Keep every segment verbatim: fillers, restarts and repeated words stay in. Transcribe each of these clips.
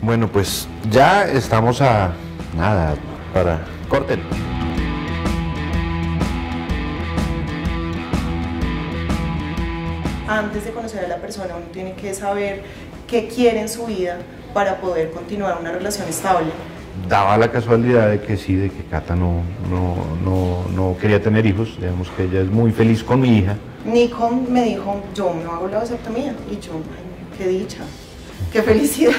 Bueno, pues ya estamos a nada para corten. Antes de conocer a la persona, uno tiene que saber qué quiere en su vida para poder continuar una relación estable. Daba la casualidad de que sí, de que Cata no, no, no, no quería tener hijos. Digamos que ella es muy feliz con mi hija. Nico me dijo, yo no hago la vasectomía. Y yo, ay, qué dicha, qué felicidad.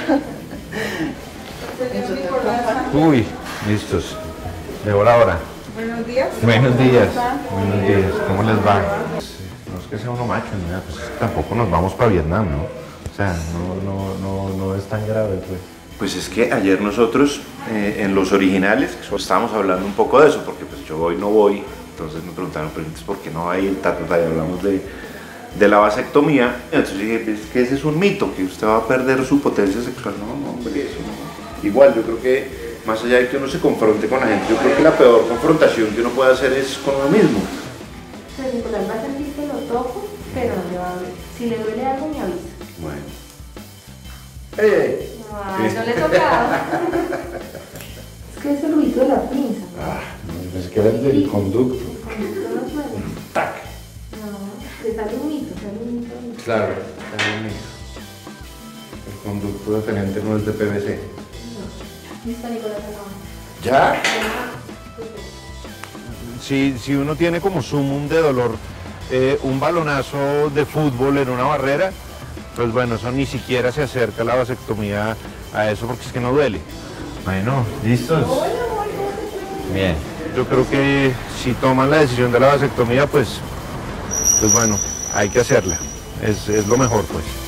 Uy, listos. Llegó la hora. Buenos días. Buenos días. Buenos días. ¿Cómo les va? No es que sea uno macho, ni nada, pues tampoco nos vamos para Vietnam, ¿no? O sea, no, no, no, no es tan grave, pues. Pues es que ayer nosotros, eh, en los originales, estábamos hablando un poco de eso, porque pues yo hoy no voy, entonces me preguntaron, pero entonces, ¿por qué no va a ir? Ta, ta, ta, y hablamos de, de la vasectomía. Entonces dije, es que ese es un mito, que usted va a perder su potencia sexual. No, no, hombre, eso no. Igual, yo creo que, más allá de que uno se confronte con la gente, yo creo que la peor confrontación que uno puede hacer es con uno mismo. Pues Nicolás va a sentir que lo toco, pero no le va a doler. Si le duele algo, me avisa. Bueno. ¡Eh! Ay, no le he tocado. Es que es el ruido de la pinza. Ah, no, pensé que era el del conducto. El conducto no suena. ¡Tac! No, le sale un mito, sale un mito. Claro, está bien eso. El conducto deferente no es de P V C. No. Listo, Nicolás, acabamos. ¿Ya? Si, si uno tiene como sumum de dolor eh, un balonazo de fútbol en una barrera, pues bueno, eso ni siquiera se acerca a la vasectomía a eso porque es que no duele. Bueno, ¿listos? Bien. Yo creo que si toman la decisión de la vasectomía, pues, pues bueno, hay que hacerla. Es, es lo mejor, pues.